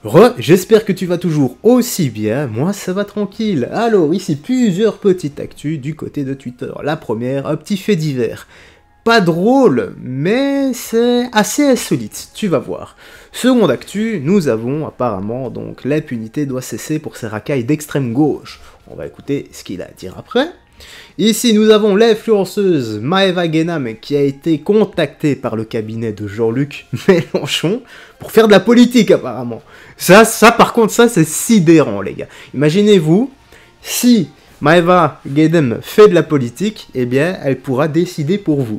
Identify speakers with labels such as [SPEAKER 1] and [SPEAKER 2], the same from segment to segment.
[SPEAKER 1] J'espère que tu vas toujours aussi bien, moi ça va tranquille. Alors ici plusieurs petites actus du côté de Twitter. La première, un petit fait divers. Pas drôle, mais c'est assez insolite, tu vas voir. Seconde actu, nous avons apparemment donc l'impunité doit cesser pour ces racailles d'extrême gauche. On va écouter ce qu'il a à dire après. Ici, nous avons l'influenceuse Maeva Guénam qui a été contactée par le cabinet de Jean-Luc Mélenchon pour faire de la politique apparemment. Ça par contre, ça c'est sidérant les gars. Imaginez-vous, si Maeva Guénam fait de la politique, eh bien, elle pourra décider pour vous.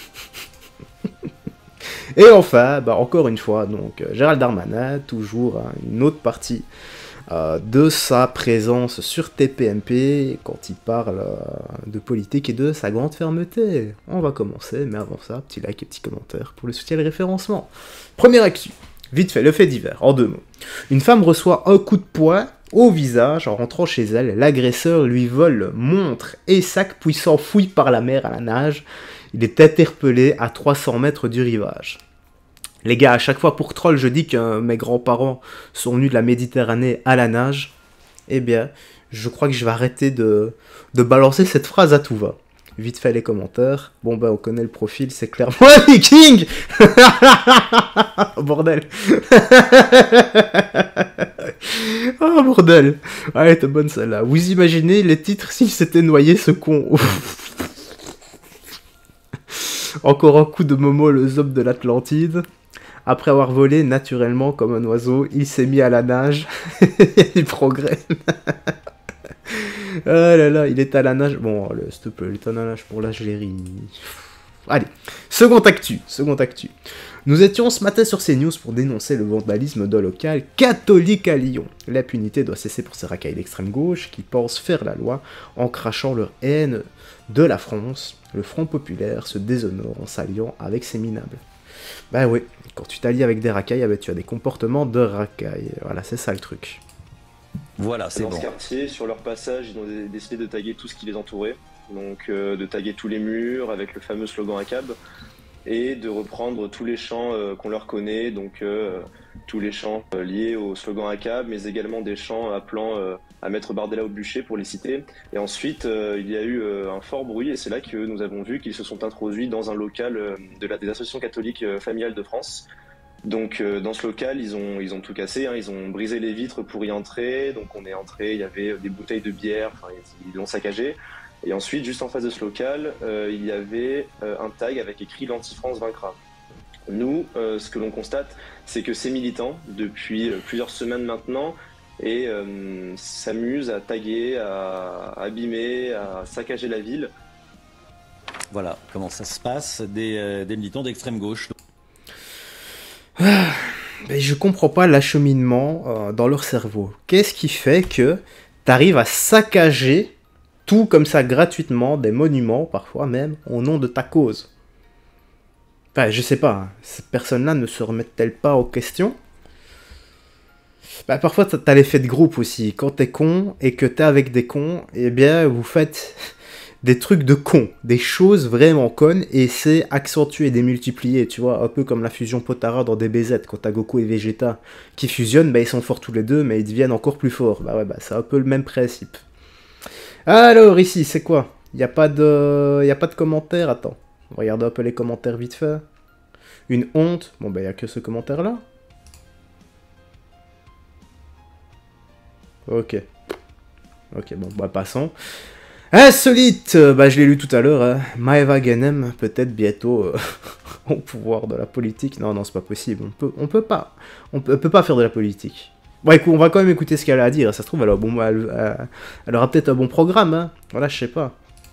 [SPEAKER 1] Et enfin, encore une fois, donc Gérald Darmanin, toujours une autre partie de sa présence sur TPMP quand il parle de politique et de sa grande fermeté. On va commencer, mais avant ça, petit like et petit commentaire pour le soutien et le référencement. Première actu, vite fait, le fait divers, en 2 mots. Une femme reçoit un coup de poing au visage en rentrant chez elle. L'agresseur lui vole montre et sac puis s'enfuit par la mer à la nage. Il est interpellé à 300 mètres du rivage. Les gars, à chaque fois pour troll, je dis que mes grands-parents sont venus de la Méditerranée à la nage. Eh bien, je crois que je vais arrêter de balancer cette phrase à tout va. Vite fait les commentaires. Bon on connaît le profil, c'est clairement un viking. Bordel. Oh bordel. Ouais, t'es bonne celle-là. Vous imaginez les titres s'il s'était noyé ce con. Encore un coup de Momo, le zob de l'Atlantide. Après avoir volé naturellement comme un oiseau, il s'est mis à la nage. Il progresse. Oh là là, il est à la nage. Bon, s'il te plaît, il est à la nage pour la gélerie. Allez, second actu. Nous étions ce matin sur CNews pour dénoncer le vandalisme d'un local catholique à Lyon. L'impunité doit cesser pour ces racailles d'extrême gauche qui pensent faire la loi en crachant leur haine de la France. Le Front Populaire se déshonore en s'alliant avec ses minables. Bah oui, quand tu t'allies avec des racailles, tu as des comportements de racailles. Voilà, c'est ça le truc.
[SPEAKER 2] Voilà, c'est bon.
[SPEAKER 3] Dans ce quartier, sur leur passage, ils ont décidé de taguer tout ce qui les entourait. Donc de taguer tous les murs avec le fameux slogan ACAB et de reprendre tous les chants qu'on leur connaît, donc tous les chants liés au slogan ACAB, mais également des chants appelant à mettre Bardella au bûcher pour les citer. Et ensuite, il y a eu un fort bruit et c'est là que nous avons vu qu'ils se sont introduits dans un local des associations catholiques familiales de France. Donc dans ce local, ils ont tout cassé, hein, ils ont brisé les vitres pour y entrer. Donc on est entré, il y avait des bouteilles de bière, ils l'ont saccagé. Et ensuite, juste en face de ce local, il y avait un tag avec écrit l'Anti-France vaincra. Nous, ce que l'on constate, c'est que ces militants, depuis plusieurs semaines maintenant, s'amusent à taguer, à abîmer, à saccager la ville.
[SPEAKER 2] Voilà comment ça se passe, des militants d'extrême gauche.
[SPEAKER 1] Mais je comprends pas l'acheminement dans leur cerveau. Qu'est-ce qui fait que t'arrives à saccager tout comme ça gratuitement, des monuments, parfois même, au nom de ta cause? Enfin, je sais pas, hein. Ces personnes-là ne se remettent-elles pas aux questions? Parfois, t'as l'effet de groupe aussi. Quand t'es con et que t'es avec des cons, eh bien, vous faites des trucs de cons, des choses vraiment connes, et c'est accentué, démultiplié, tu vois, un peu comme la fusion Potara dans DBZ, quand t'as Goku et Vegeta qui fusionnent, ils sont forts tous les deux, mais ils deviennent encore plus forts. C'est un peu le même principe. Alors, ici, c'est quoi? Y a pas de commentaires, attends. Regardez un peu les commentaires vite fait. Une honte. Bon, y a que ce commentaire-là. Ok. Ok, bon, passons. Insolite. Je l'ai lu tout à l'heure. Hein. Maeva Guénam, peut-être bientôt au pouvoir de la politique. Non, c'est pas possible. On peut pas faire de la politique. Bon, écoute, on va quand même écouter ce qu'elle a à dire. Ça se trouve, elle aura peut-être un bon programme. Hein. Voilà, je sais pas.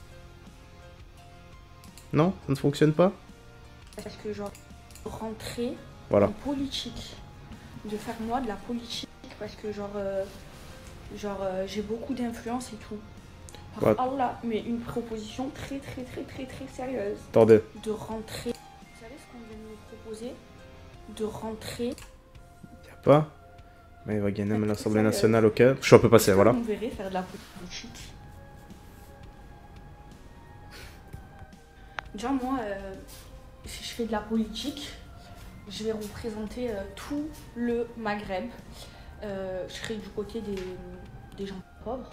[SPEAKER 1] Non, ça ne fonctionne pas.
[SPEAKER 4] Parce que rentrer
[SPEAKER 1] voilà.
[SPEAKER 4] en politique, de faire moi de la politique, parce que j'ai beaucoup d'influence et tout. Allah, mais une proposition très sérieuse.
[SPEAKER 1] Attendez.
[SPEAKER 4] De rentrer. Vous savez ce qu'on vient de nous proposer? De rentrer.
[SPEAKER 1] Y'a pas. Mais il va gagner à l'Assemblée nationale, ok. Je suis un peu passé, voilà.
[SPEAKER 4] On verrait faire de la politique. Déjà, moi, si je fais de la politique, Je vais représenter tout le Maghreb. Je serai du côté des gens pauvres.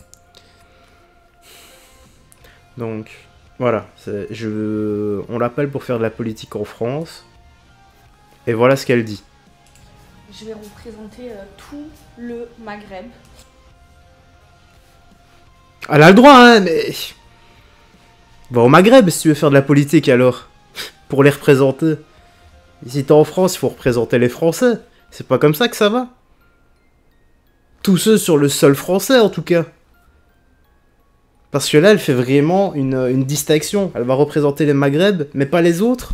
[SPEAKER 1] Donc, voilà. On l'appelle pour faire de la politique en France. Et voilà ce qu'elle dit.
[SPEAKER 4] Je vais représenter tout le Maghreb.
[SPEAKER 1] Elle a le droit, hein, mais... Va au Maghreb si tu veux faire de la politique, alors. Pour les représenter. Ici, t'es en France, il faut représenter les Français. C'est pas comme ça que ça va. Tous ceux sur le sol français, en tout cas. Parce que là, elle fait vraiment une distinction. Elle va représenter les Maghreb, mais pas les autres.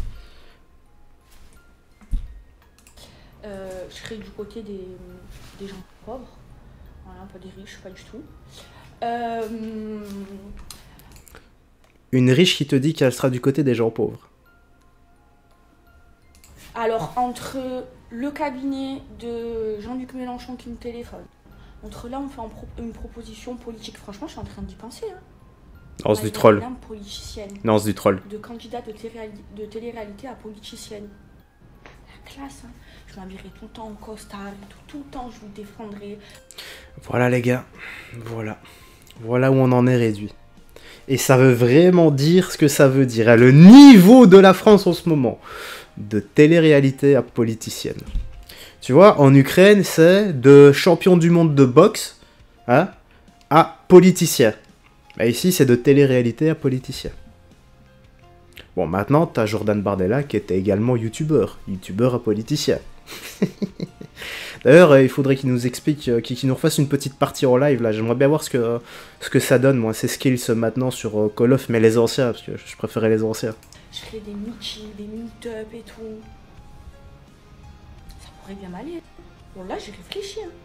[SPEAKER 4] Je serai du côté des gens pauvres. Voilà, pas des riches, pas du tout.
[SPEAKER 1] Une riche qui te dit qu'elle sera du côté des gens pauvres.
[SPEAKER 4] Alors, entre le cabinet de Jean-Luc Mélenchon qui me téléphone, entre là, on fait une proposition politique. Franchement, je suis en train d'y penser. Hein.
[SPEAKER 1] Non, c'est du troll.
[SPEAKER 4] Politicienne.
[SPEAKER 1] Non, c'est du troll.
[SPEAKER 4] De candidat de télé-réalité à politicienne. La classe, hein. Je m'habillerai tout le temps en costard, tout le temps, je vous défendrai.
[SPEAKER 1] Voilà, les gars. Voilà. Voilà où on en est réduit. Et ça veut vraiment dire ce que ça veut dire. Le niveau de la France en ce moment. De télé-réalité à politicienne. Tu vois, en Ukraine, c'est de champion du monde de boxe, hein, à politicien. Bah ici, c'est de télé-réalité à politicien. Bon, maintenant, t'as Jordan Bardella qui était également youtubeur. Youtubeur à politicien. D'ailleurs, il faudrait qu'il nous explique, qu'il nous refasse une petite partie en live, là. J'aimerais bien voir ce que ça donne, moi, ces skills maintenant sur Call of, mais les anciens, parce que je préférais les anciens.
[SPEAKER 4] Je ferai des meet-ups, des meet-up et tout. Ça pourrait bien m'aller. Bon, là, j'ai réfléchi. Hein.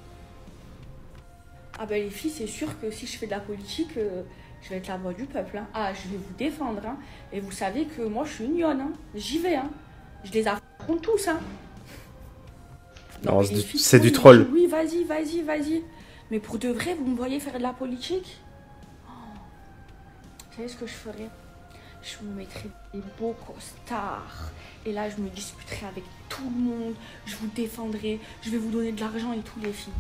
[SPEAKER 4] Ah ben les filles, c'est sûr que si je fais de la politique, je vais être la voix du peuple. Hein. Ah, je vais vous défendre. Hein. Et vous savez que moi, je suis une lionne. Hein. J'y vais. Hein. Je les affronte tous. Hein.
[SPEAKER 1] Non, c'est du troll.
[SPEAKER 4] Oui, vas-y. Mais pour de vrai, vous me voyez faire de la politique? Vous savez ce que je ferais? Je me mettrais des beaux costards. Et là, je me disputerai avec tout le monde. Je vous défendrai. Je vais vous donner de l'argent et tout, les filles.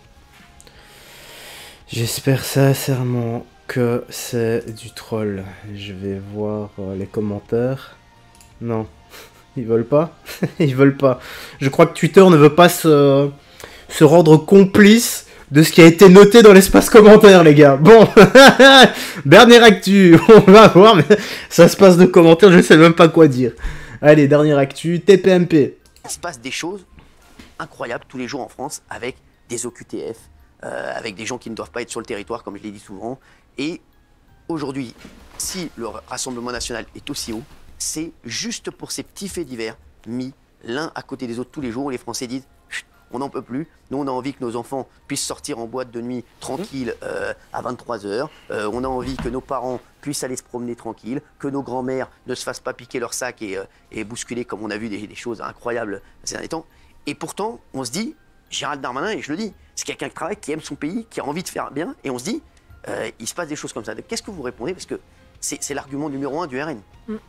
[SPEAKER 1] J'espère sincèrement que c'est du troll. Je vais voir les commentaires. Non. Ils veulent pas. Ils veulent pas. Je crois que Twitter ne veut pas se rendre complice de ce qui a été noté dans l'espace commentaire, les gars. Bon, dernière actu, on va voir, mais ça se passe de commentaires, je sais même pas quoi dire. Allez, dernière actu, TPMP.
[SPEAKER 5] Il se passe des choses incroyables tous les jours en France avec des OQTF, avec des gens qui ne doivent pas être sur le territoire, comme je l'ai dit souvent. Et aujourd'hui, si le Rassemblement national est aussi haut, c'est juste pour ces petits faits divers mis l'un à côté des autres tous les jours où les Français disent on n'en peut plus, nous on a envie que nos enfants puissent sortir en boîte de nuit tranquille à 23h, on a envie que nos parents puissent aller se promener tranquille, que nos grands-mères ne se fassent pas piquer leur sac et bousculer comme on a vu des choses incroyables ces derniers temps. Et pourtant, on se dit, Gérald Darmanin, et je le dis, c'est quelqu'un qui travaille, qui aime son pays, qui a envie de faire bien, et on se dit, il se passe des choses comme ça. Qu'est-ce que vous répondez? Parce que c'est l'argument numéro 1 du RN.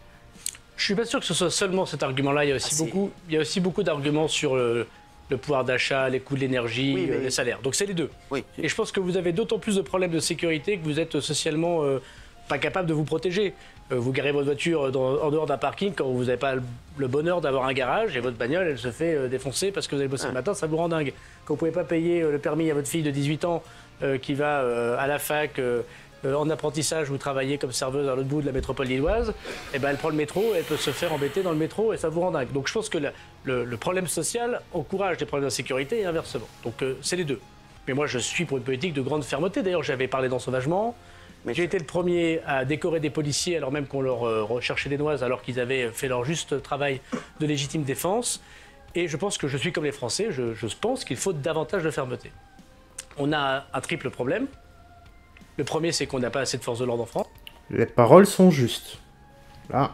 [SPEAKER 6] Je suis pas sûr que ce soit seulement cet argument-là. Il y a aussi beaucoup d'arguments sur le pouvoir d'achat, les coûts de l'énergie, les salaires. Donc c'est les deux. Oui. Et je pense que vous avez d'autant plus de problèmes de sécurité que vous êtes socialement pas capable de vous protéger. Vous garez votre voiture en dehors d'un parking quand vous n'avez pas le bonheur d'avoir un garage et votre bagnole, elle se fait défoncer parce que vous allez bosser le matin, ça vous rend dingue. Quand vous pouvez pas payer le permis à votre fille de 18 ans qui va à la fac, en apprentissage, vous travaillez comme serveuse à l'autre bout de la métropole lilloise, et ben elle prend le métro, elle peut se faire embêter dans le métro et ça vous rend dingue. Donc je pense que le problème social encourage des problèmes d'insécurité et inversement. Donc c'est les deux. Mais moi je suis pour une politique de grande fermeté. D'ailleurs j'avais parlé d'ensauvagement. J'ai été le premier à décorer des policiers alors même qu'on leur recherchait des noises alors qu'ils avaient fait leur juste travail de légitime défense. Et je pense que je suis comme les Français, je pense qu'il faut davantage de fermeté. On a un triple problème. Le premier, c'est qu'on n'a pas assez de force de l'ordre en France.
[SPEAKER 1] Les paroles sont justes. Là,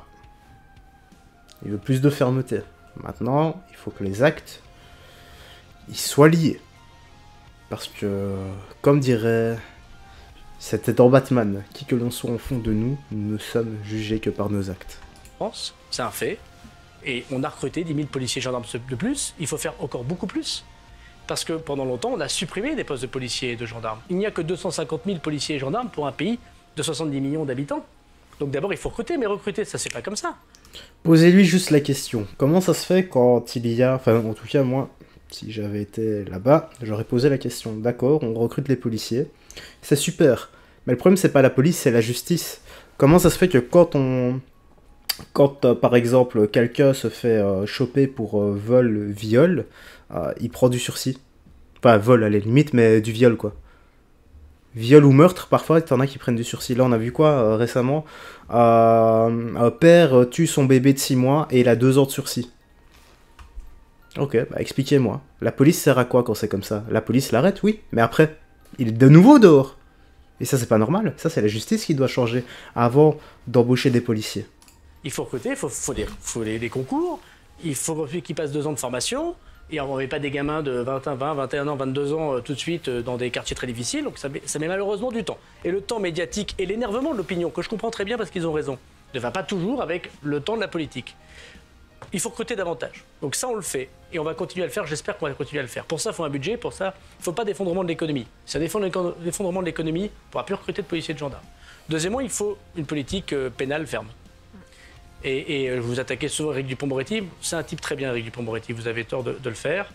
[SPEAKER 1] il veut plus de fermeté. Maintenant, il faut que les actes ils soient liés. Parce que, comme dirait... C'était dans Batman. Qui que l'on soit en fond de nous, nous ne sommes jugés que par nos actes.
[SPEAKER 6] C'est un fait. Et on a recruté 10 000 policiers et gendarmes de plus. Il faut faire encore beaucoup plus. Parce que pendant longtemps, on a supprimé des postes de policiers et de gendarmes. Il n'y a que 250 000 policiers et gendarmes pour un pays de 70 millions d'habitants. Donc d'abord, il faut recruter, mais recruter, ça c'est pas comme ça.
[SPEAKER 1] Posez-lui juste la question. Comment ça se fait quand il y a... Enfin, en tout cas, moi, si j'avais été là-bas, j'aurais posé la question. D'accord, on recrute les policiers. C'est super. Mais le problème, c'est pas la police, c'est la justice. Comment ça se fait que quand par exemple, quelqu'un se fait choper pour vol, viol, il prend du sursis. Enfin, vol à la limite, mais du viol, quoi. Viol ou meurtre, parfois, t'en as qui prennent du sursis. Là, on a vu quoi récemment? Un père tue son bébé de 6 mois et il a 2 ans de sursis. Ok, bah expliquez-moi. La police sert à quoi quand c'est comme ça? La police l'arrête, oui, mais après, il est de nouveau dehors. Et ça, c'est pas normal. Ça, c'est la justice qui doit changer avant d'embaucher des policiers.
[SPEAKER 6] Il faut recruter, il faut les concours, il faut qu'ils passent 2 ans de formation. Et on ne met pas des gamins de 20, 21 ans, 22 ans tout de suite dans des quartiers très difficiles. Donc ça met malheureusement du temps. Et le temps médiatique et l'énervement de l'opinion, que je comprends très bien parce qu'ils ont raison, ne va pas toujours avec le temps de la politique. Il faut recruter davantage. Donc ça, on le fait. Et on va continuer à le faire. J'espère qu'on va continuer à le faire. Pour ça, il faut un budget. Pour ça, il ne faut pas d'effondrement de l'économie. Si on défend l'effondrement de l'économie, on ne pourra plus recruter de policiers et de gendarmes. Deuxièmement, il faut une politique pénale ferme. Et vous attaquez souvent Éric Dupond-Moretti. C'est un type très bien, Éric Dupond-Moretti. Vous avez tort de le faire.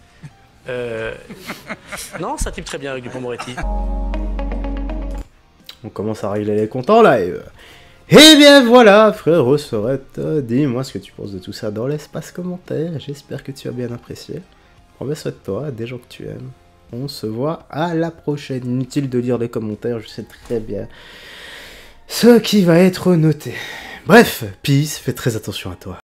[SPEAKER 6] Non, c'est un type très bien, Éric Dupond-Moretti.
[SPEAKER 1] On commence à régler les comptes en live. Eh bien voilà, frérot Sorette, dis-moi ce que tu penses de tout ça dans l'espace commentaire. J'espère que tu as bien apprécié. Prends soin de toi, des gens que tu aimes. On se voit à la prochaine. Inutile de lire les commentaires, je sais très bien ce qui va être noté. Bref, peace, fais très attention à toi.